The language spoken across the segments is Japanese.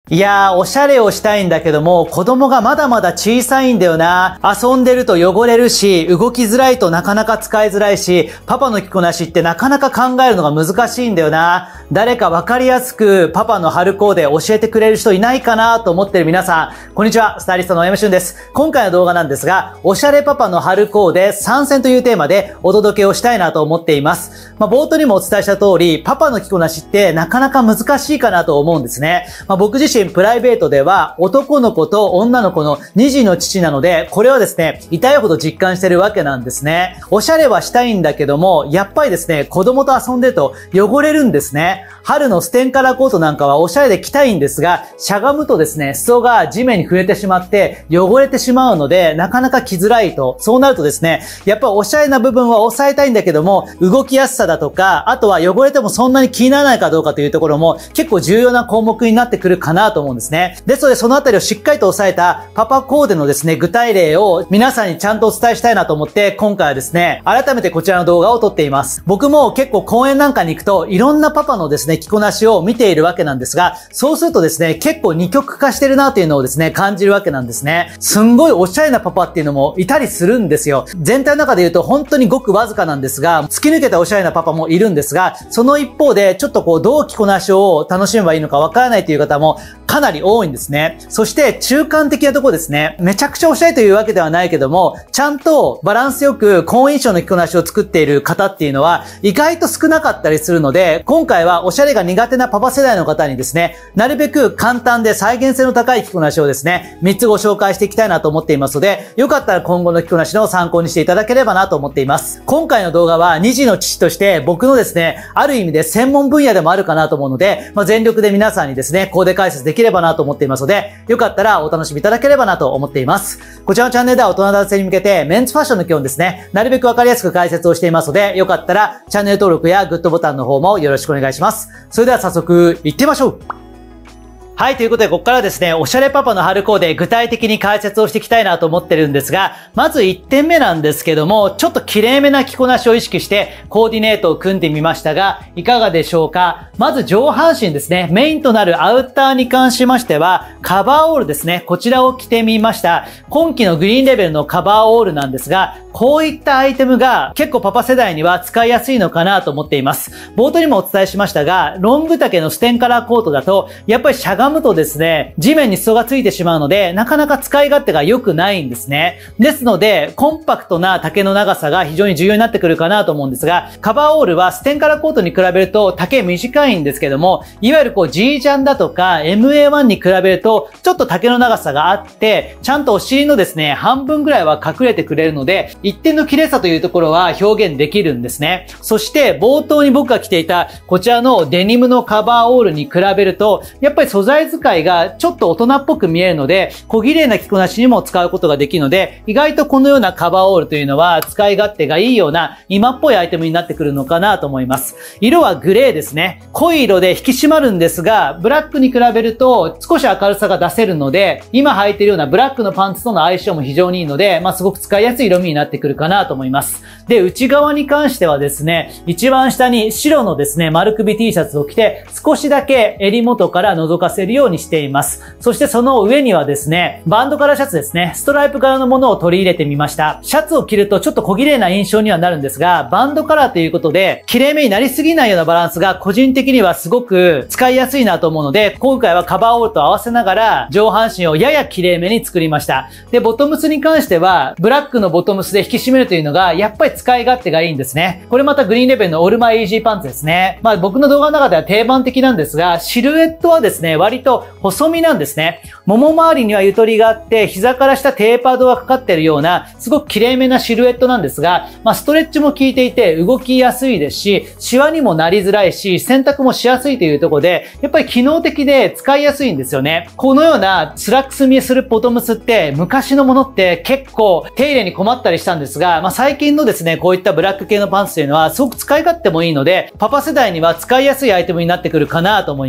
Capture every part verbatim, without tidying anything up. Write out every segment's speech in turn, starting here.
いやー、おしゃれをしたいんだけども、子供がまだまだ小さいんだよな。遊んでると汚れるし、動きづらいとなかなか使いづらいし、パパの着こなしってなかなか考えるのが難しいんだよな。誰かわかりやすくパパの春コーデ教えてくれる人いないかなと思ってる皆さん、こんにちは、スタイリストの山俊です。今回の動画なんですが、おしゃれパパの春コーデ参戦というテーマでお届けをしたいなと思っています。まあ、冒頭にもお伝えした通り、パパの着こなしってなかなか難しいかなと思うんですね。まあ、僕自身プライベートでは男の子と女の子のに児の父なので、これはですね、痛いほど実感してるわけなんですね。おしゃれはしたいんだけども、やっぱりですね、子供と遊んでると汚れるんですね。春のステンカラーコートなんかはおしゃれで着たいんですが、しゃがむとですね、裾が地面に触れてしまって汚れてしまうので、なかなか着づらいと。そうなるとですね、やっぱおしゃれな部分は抑えたいんだけども、動きやすさだとか、あとは汚れてもそんなに気にならないかどうかというところも結構重要な項目になってくるかなと思うんですね。ですのでそのあたりをしっかりと抑えたパパコーデのですね、具体例を皆さんにちゃんとお伝えしたいなと思って、今回はですね、改めてこちらの動画を撮っています。僕も結構公園なんかに行くと、いろんなパパのですね、着こなしを見ているわけなんですが、そうするとですね、結構二極化してるなというのをですね、感じるわけなんですね。すんごいおしゃれなパパっていうのもいたりするんですよ。全体の中で言うと本当にごくわずかなんですが、突き抜けたおしゃれなパパもいるんですが、その一方でちょっとこう、どう着こなしを楽しめばいいのかわからないという方もかなり多いんですね。そして中間的なところですね。めちゃくちゃおしゃれというわけではないけども、ちゃんとバランスよく好印象の着こなしを作っている方っていうのは意外と少なかったりするので、今回はおしゃれが苦手なパパ世代の方にですね、なるべく簡単で再現性の高い着こなしをですね、みっつご紹介していきたいなと思っていますので、よかったら今後の着こなしの参考にしていただければなと思っています。今回の動画はに児の父として僕のですね、ある意味で専門分野でもあるかなと思うので、まあ、全力で皆さんにですね、コーデ解説できればなと思っていますので、よかったらお楽しみいただければなと思っています。こちらのチャンネルでは大人男性に向けてメンズファッションの基本ですね、なるべくわかりやすく解説をしていますので、よかったらチャンネル登録やグッドボタンの方もよろしくお願いします。それでは早速行ってみましょう。はい、ということで、ここからですね、おしゃれパパの春コーデ、具体的に解説をしていきたいなと思ってるんですが、まずいってんめなんですけども、ちょっと綺麗めな着こなしを意識して、コーディネートを組んでみましたが、いかがでしょうか？まず上半身ですね、メインとなるアウターに関しましては、カバーオールですね、こちらを着てみました。今季のグリーンレベルのカバーオールなんですが、こういったアイテムが結構パパ世代には使いやすいのかなと思っています。冒頭にもお伝えしましたが、ロング丈のステンカラーコートだと、やっぱりしゃがむとですね、地面に裾がついてしまうので、なかなか使い勝手が良くないんですね。ですので、コンパクトな丈の長さが非常に重要になってくるかなと思うんですが、カバーオールはステンカラーコートに比べると丈短いんですけども、いわゆるこう G ジャンだとか エムエーワン に比べると、ちょっと丈の長さがあって、ちゃんとお尻のですね、半分ぐらいは隠れてくれるので、一定の綺麗さというところは表現できるんですね。そして冒頭に僕が着ていたこちらのデニムのカバーオールに比べると、やっぱり素材使いがちょっと大人っぽく見えるので、小綺麗な着こなしにも使うことができるので、意外とこのようなカバーオールというのは使い勝手がいいような今っぽいアイテムになってくるのかなと思います。色はグレーですね。濃い色で引き締まるんですが、ブラックに比べると少し明るさが出せるので、今履いているようなブラックのパンツとの相性も非常にいいので、まあすごく使いやすい色味になってくるかなと思います。で、内側に関してはですね、一番下に白のですね、丸首 T シャツを着て、少しだけ襟元から覗かせるようにしています。そしてその上にはですね、バンドカラーシャツですね、ストライプ柄のものを取り入れてみました。シャツを着るとちょっと小綺麗な印象にはなるんですが、バンドカラーということで、綺麗めになりすぎないようなバランスが個人的にはすごく使いやすいなと思うので、今回はカバーオールと合わせながら、上半身をやや綺麗めに作りました。で、ボトムスに関しては、ブラックのボトムスで引き締めるというのが、やっぱり使い勝手がいいんですね。これまたグリーンレベルのオールマイイージーパンツですね。まあ僕の動画の中では定番的なんですが、シルエットはですね、割と細身なんですね。もも周りにはゆとりがあって、膝から下テーパードがかかっているような、すごく綺麗めなシルエットなんですが、まあストレッチも効いていて動きやすいですし、シワにもなりづらいし、洗濯もしやすいというところで、やっぱり機能的で使いやすいんですよね。このようなスラックス見えするボトムスって、昔のものって結構手入れに困ったりしたんですが、まあ最近のですね、こういったブラック系のパンツというのはすごく使い勝手もいいので、パパ世代には使いやすいアイテムになってくるかなと思います。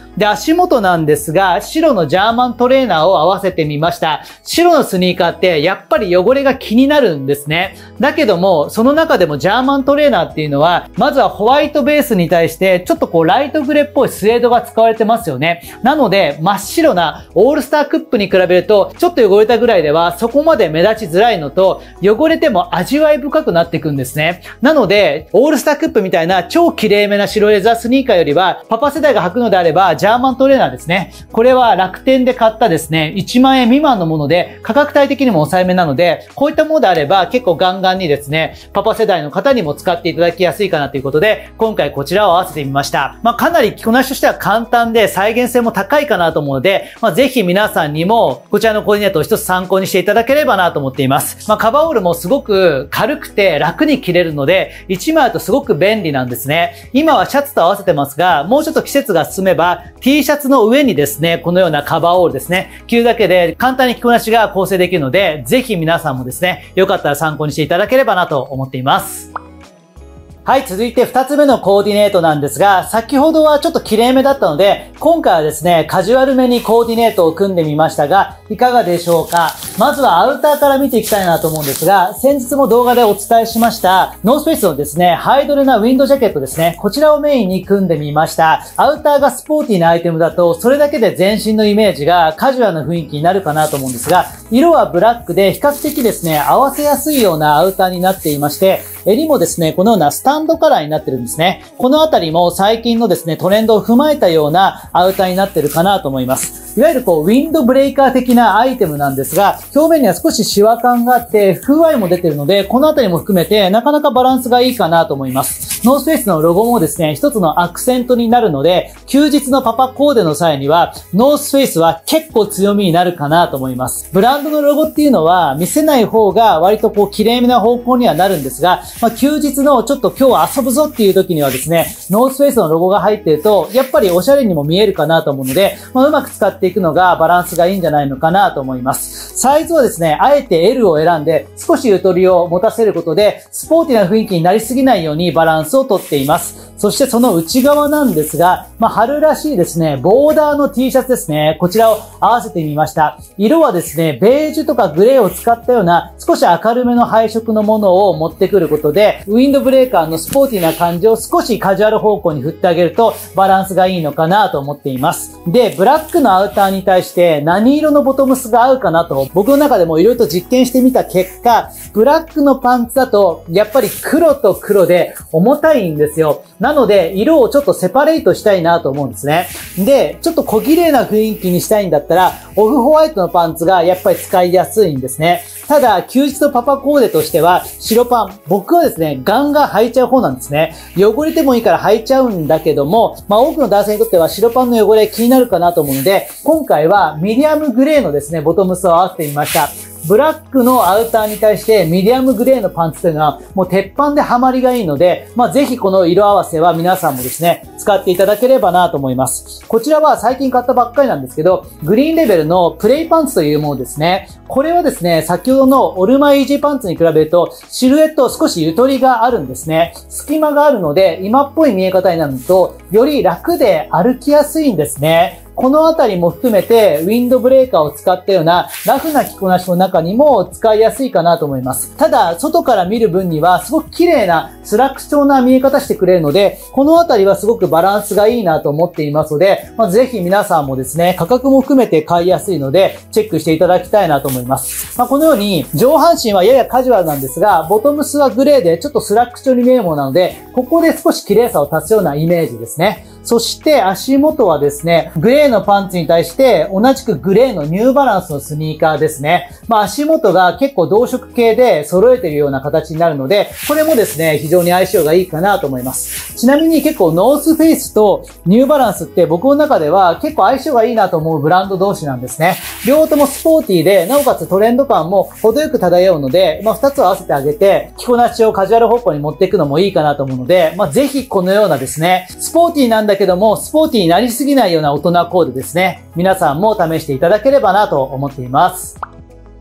で、足元なんですが、白のジャーマントレーナーを合わせてみました。白のスニーカーってやっぱり汚れが気になるんですね。だけども、その中でもジャーマントレーナーっていうのは、まずはホワイトベースに対して、ちょっとこうライトグレーっぽいスエードが使われてますよね。なので、真っ白なオールスタークップに比べると、ちょっと汚れたぐらいでは、そこまで目立ちづらいのと、汚れても味わい深くなっていくんですね。なので、オールスタークップみたいな超綺麗めな白レザースニーカーよりは、パパ世代が履くのであれば、ジャーマントレーナーですね。これは楽天で買ったですね、いちまんえん未満のもので、価格帯的にも抑えめなので、こういったものであれば、結構ガンガンにですね、パパ世代の方にも使っていただきやすいかなということで、今回こちらを合わせてみました。まあ、かなり着こなしとしては簡単で、再現性も高いかなと思うので、まあ、ぜひ皆さんにも、こちらのコーディネートを一つ参考にしていただければなと思っています。まあ、カバーオールもすごく軽くて楽に着れるので、いちまいだとすごく便利なんですね。今はシャツと合わせてますが、もうちょっと季節が進めば、T シャツの上にですね、このようなカバーオールですね、着るだけで簡単に着こなしが構成できるので、ぜひ皆さんもですね、よかったら参考にしていただければなと思っています。はい、続いて二つ目のコーディネートなんですが、先ほどはちょっと綺麗めだったので、今回はですね、カジュアルめにコーディネートを組んでみましたが、いかがでしょうか。まずはアウターから見ていきたいなと思うんですが、先日も動画でお伝えしました、ノースフェイスのですね、ハイドレなウィンドジャケットですね、こちらをメインに組んでみました。アウターがスポーティーなアイテムだと、それだけで全身のイメージがカジュアルな雰囲気になるかなと思うんですが、色はブラックで比較的ですね、合わせやすいようなアウターになっていまして、襟もですね、このようなスタンドカラーになってるんですね。このあたりも最近のですね、トレンドを踏まえたようなアウターになってるかなと思います。いわゆるこう、ウィンドブレイカー的なアイテムなんですが、表面には少しシワ感があって、風合いも出てるので、このあたりも含めて、なかなかバランスがいいかなと思います。ノースフェイスのロゴもですね、一つのアクセントになるので、休日のパパコーデの際には、ノースフェイスは結構強みになるかなと思います。ブランドのロゴっていうのは、見せない方が割とこう、綺麗めな方向にはなるんですが、まあ、休日のちょっと今日は遊ぶぞっていう時にはですね、ノースフェイスのロゴが入っていると、やっぱりおしゃれにも見えるかなと思うので、まあ、うまく使っていくのがバランスがいいんじゃないのかなと思います。サイズはですね、あえて エル を選んで、少しゆとりを持たせることで、スポーティーな雰囲気になりすぎないようにバランスをとっています。そしてその内側なんですが、まあ、春らしいですね、ボーダーの T シャツですね。こちらを合わせてみました。色はですね、ベージュとかグレーを使ったような少し明るめの配色のものを持ってくることで、ウィンドブレーカーのスポーティーな感じを少しカジュアル方向に振ってあげるとバランスがいいのかなと思っています。で、ブラックのアウターに対して何色のボトムスが合うかなと僕の中でも色々と実験してみた結果、ブラックのパンツだとやっぱり黒と黒で重たいんですよ。なので、色をちょっとセパレートしたいなと思うんですね。で、ちょっと小綺麗な雰囲気にしたいんだったら、オフホワイトのパンツがやっぱり使いやすいんですね。ただ、休日のパパコーデとしては、白パン。僕はですね、ガンガン履いちゃう方なんですね。汚れてもいいから履いちゃうんだけども、まあ多くの男性にとっては白パンの汚れ気になるかなと思うので、今回はミディアムグレーのですね、ボトムスを合わせてみました。ブラックのアウターに対してミディアムグレーのパンツというのはもう鉄板でハマりがいいので、まあぜひこの色合わせは皆さんもですね、使っていただければなと思います。こちらは最近買ったばっかりなんですけど、グリーンレベルのプレイパンツというものですね。これはですね、先ほどのオルマイージーパンツに比べるとシルエット少しゆとりがあるんですね。隙間があるので今っぽい見え方になると、より楽で歩きやすいんですね。このあたりも含めてウィンドブレーカーを使ったようなラフな着こなしの中にも使いやすいかなと思います。ただ、外から見る分にはすごく綺麗なスラック調な見え方してくれるので、このあたりはすごくバランスがいいなと思っていますので、まあ、ぜひ皆さんもですね、価格も含めて買いやすいので、チェックしていただきたいなと思います。まあ、このように上半身はややカジュアルなんですが、ボトムスはグレーでちょっとスラック調に見えるものなので、ここで少し綺麗さを足すようなイメージですね。そして足元はですね、グレーのパンツに対して同じくグレーのニューバランスのスニーカーですね。まあ足元が結構同色系で揃えているような形になるので、これもですね、非常に相性がいいかなと思います。ちなみに結構ノースフェイスとニューバランスって僕の中では結構相性がいいなと思うブランド同士なんですね。両方ともスポーティーで、なおかつトレンド感も程よく漂うので、まあ二つを合わせてあげて、着こなしをカジュアル方向に持っていくのもいいかなと思うので、まあぜひこのようなですね、スポーティーなんだけども、スポーティーになりすぎないような大人コーデですね。皆さんも試していただければなと思っています。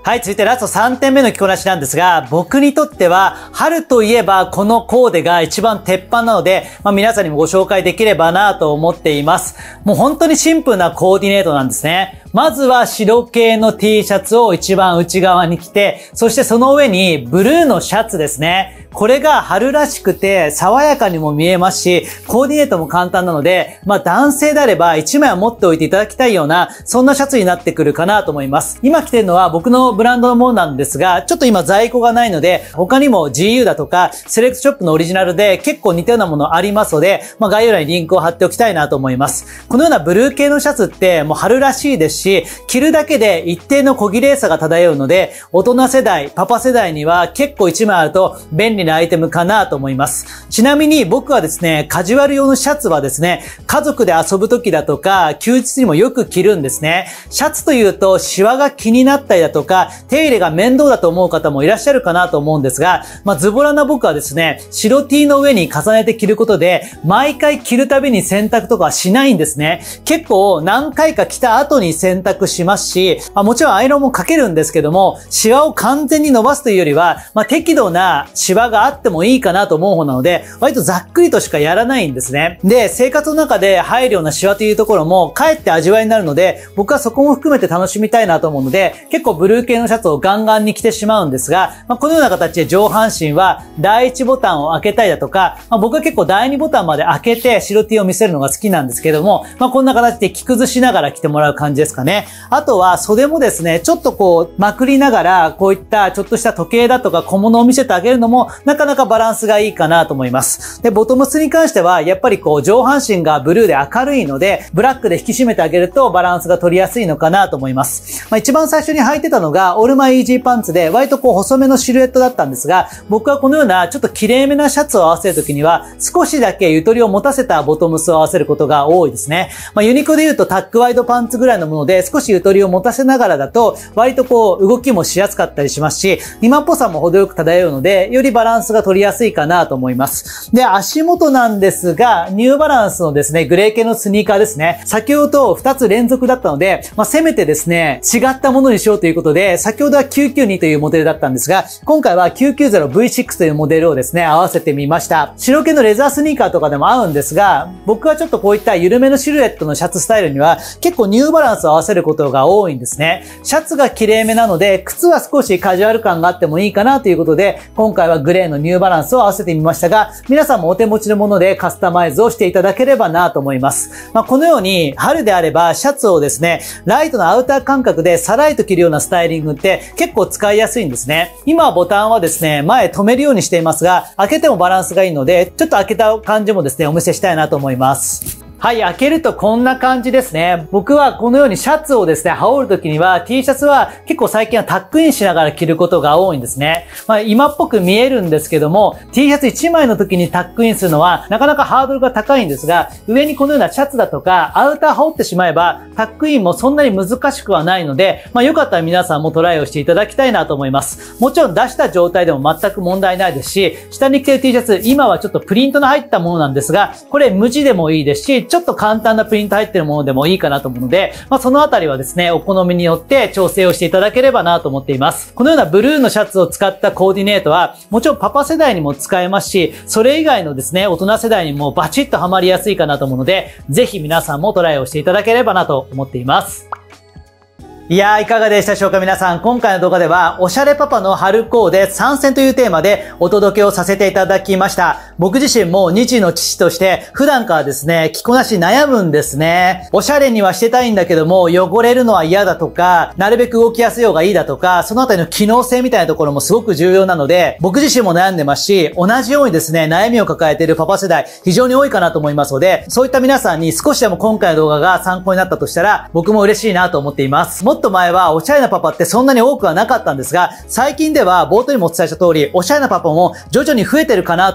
はい、続いてラストさんてんめの着こなしなんですが、僕にとっては、春といえばこのコーデが一番鉄板なので、まあ、皆さんにもご紹介できればなと思っています。もう本当にシンプルなコーディネートなんですね。まずは白系の T シャツを一番内側に着て、そしてその上にブルーのシャツですね。これが春らしくて爽やかにも見えますし、コーディネートも簡単なので、まあ男性であれば一枚は持っておいていただきたいような、そんなシャツになってくるかなと思います。今着てるのは僕のブランドのものなんですが、ちょっと今在庫がないので、他にも ジーユー だとか、セレクトショップのオリジナルで結構似たようなものありますので、まあ概要欄にリンクを貼っておきたいなと思います。このようなブルー系のシャツってもう春らしいですし、着るだけで一定の小綺麗さが漂うので、大人世代、パパ世代には結構一枚あると便利なアイテムかなと思います。ちなみに僕はですね、カジュアル用のシャツはですね、家族で遊ぶ時だとか、休日にもよく着るんですね。シャツというとシワが気になったりだとか、手入れが面倒だと思う方もいらっしゃるかなと思うんですが、まあズボラな僕はですね、白 T の上に重ねて着ることで、毎回着るたびに洗濯とかはしないんですね。結構何回か着た後に洗濯しますし、まあ、もちろんアイロンもかけるんですけども、シワを完全に伸ばすというよりは、まあ、適度なシワがあってもいいかなと思う方なので、割とざっくりとしかやらないんですね。で、生活の中で入るようなシワというところも、かえって味わいになるので、僕はそこも含めて楽しみたいなと思うので、結構ブルー系のシャツをガンガンに着てしまうんですが、まあ、このような形で上半身はだいいちボタンを開けたりだとか、まあ、僕は結構だいにボタンまで開けて白 T を見せるのが好きなんですけども、まあ、こんな形で着崩しながら着てもらう感じですかね。あとは袖もですね、ちょっとこうまくりながら、こういったちょっとした時計だとか小物を見せてあげるのも、なかなかバランスがいいかなと思います。で、ボトムスに関しては、やっぱりこう上半身がブルーで明るいので、ブラックで引き締めてあげるとバランスが取りやすいのかなと思います。まあ、一番最初に履いてたのが、オールマイイージーパンツで、割とこう細めのシルエットだったんですが、僕はこのようなちょっと綺麗めなシャツを合わせるときには、少しだけゆとりを持たせたボトムスを合わせることが多いですね。まあ、ユニクロで言うとタックワイドパンツぐらいのもので、少しゆとりを持たせながらだと、割とこう動きもしやすかったりしますし、今っぽさも程よく漂うので、よりバランスが取りやすいかなと思います。で、足元なんですが、ニューバランスのですね、グレー系のスニーカーですね。先ほどとふたつ連続だったので、まあ、せめてですね、違ったものにしようということで、先ほどはきゅうきゅうにというモデルだったんですが、今回は きゅうきゅうゼロブイシックス というモデルをですね、合わせてみました。白系のレザースニーカーとかでも合うんですが、僕はちょっとこういった緩めのシルエットのシャツスタイルには、結構ニューバランスを合わせることが多いんですね。シャツが綺麗めなので、靴は少しカジュアル感があってもいいかなということで、今回はグレーのニューバランスを合わせてみましたが、皆さんもお手持ちのものでカスタマイズをしていただければなと思います。まあ、このように、春であればシャツをですね、ライトのアウター感覚でさらりと着るようなスタイリングって結構使いやすいんですね。今はボタンはですね、前止めるようにしていますが、開けてもバランスがいいので、ちょっと開けた感じもですね、お見せしたいなと思います。はい、開けるとこんな感じですね。僕はこのようにシャツをですね、羽織るときには T シャツは結構最近はタックインしながら着ることが多いんですね。まあ今っぽく見えるんですけども、T シャツいちまいの時にタックインするのはなかなかハードルが高いんですが、上にこのようなシャツだとかアウター羽織ってしまえばタックインもそんなに難しくはないので、まあよかったら皆さんもトライをしていただきたいなと思います。もちろん出した状態でも全く問題ないですし、下に着てる T シャツ、今はちょっとプリントの入ったものなんですが、これ無地でもいいですし、ちょっと簡単なプリント入ってるものでもいいかなと思うので、まあそのあたりはですね、お好みによって調整をしていただければなと思っています。このようなブルーのシャツを使ったコーディネートは、もちろんパパ世代にも使えますし、それ以外のですね、大人世代にもバチッとハマりやすいかなと思うので、ぜひ皆さんもトライをしていただければなと思っています。いやー、いかがでしたでしょうか皆さん。今回の動画では、おしゃれパパの春コーデ参戦というテーマでお届けをさせていただきました。僕自身もに児の父として、普段からですね、着こなし悩むんですね。おしゃれにはしてたいんだけども、汚れるのは嫌だとか、なるべく動きやすい方がいいだとか、そのあたりの機能性みたいなところもすごく重要なので、僕自身も悩んでますし、同じようにですね、悩みを抱えているパパ世代、非常に多いかなと思いますので、そういった皆さんに少しでも今回の動画が参考になったとしたら、僕も嬉しいなと思っています。もっと前はおしゃれなパパってそんなに多くはなかったんですが、最近では冒頭にもお伝えした通り、おしゃれなパパも徐々に増えてるかなと思うんですね。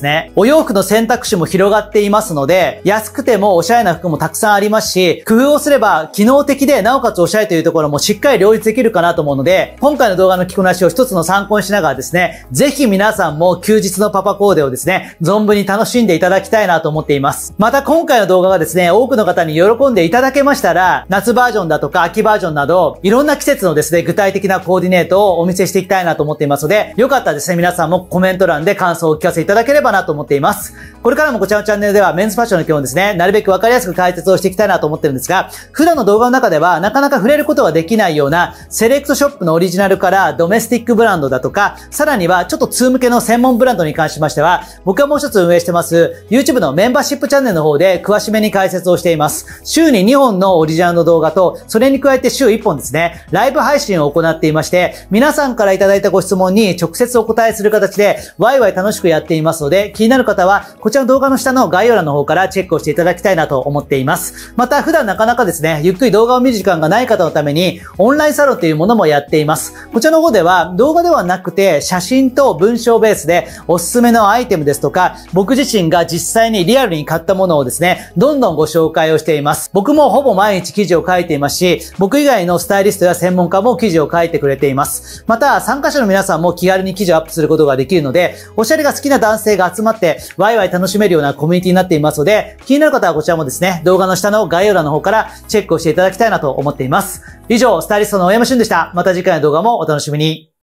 ね。お洋服の選択肢も広がっていますので、安くてもおしゃれな服もたくさんありますし、工夫をすれば機能的でなおかつおしゃれというところもしっかり両立できるかなと思うので、今回の動画の着こなしを一つの参考にしながらですね、ぜひ皆さんも休日のパパコーデをですね、存分に楽しんでいただきたいなと思っています。また今回の動画がですね、多くの方に喜んでいただけましたら、夏バージョンだとか秋バージョンなど、いろんな季節のですね、具体的なコーディネートをお見せしていきたいなと思っていますので、よかったらですね、皆さんもコメント欄で感想をお聞かせいただければなと思っています。これからもこちらのチャンネルではメンズファッションの基本ですね、なるべくわかりやすく解説をしていきたいなと思ってるんですが、普段の動画の中ではなかなか触れることができないようなセレクトショップのオリジナルからドメスティックブランドだとか、さらにはちょっと通向けの専門ブランドに関しましては、僕はもう一つ運営してます YouTube のメンバーシップチャンネルの方で詳しめに解説をしています。週ににほんのオリジナルの動画と、それに加えて週いっぽんですね、ライブ配信を行っていまして、皆さんからいただいたご質問に直接お答えする形で、ワイワイ楽しくやっていますので、気になる方は、こちらの動画の下の概要欄の方からチェックをしていただきたいなと思っています。また、普段なかなかですね、ゆっくり動画を見る時間がない方のために、オンラインサロンというものもやっています。こちらの方では、動画ではなくて、写真と文章ベースで、おすすめのアイテムですとか、僕自身が実際にリアルに買ったものをですね、どんどんご紹介をしています。僕もほぼ毎日記事を書いていますし、僕以外のスタイリストや専門家も記事を書いてくれています。また、参加者の皆さんも気軽に記事をアップすることができるので、おしゃれが好きな男性が集まって、ワイワイ楽しめるようなコミュニティになっていますので、気になる方はこちらもですね、動画の下の概要欄の方からチェックをしていただきたいなと思っています。以上、スタイリストの大山俊でした。また次回の動画もお楽しみに。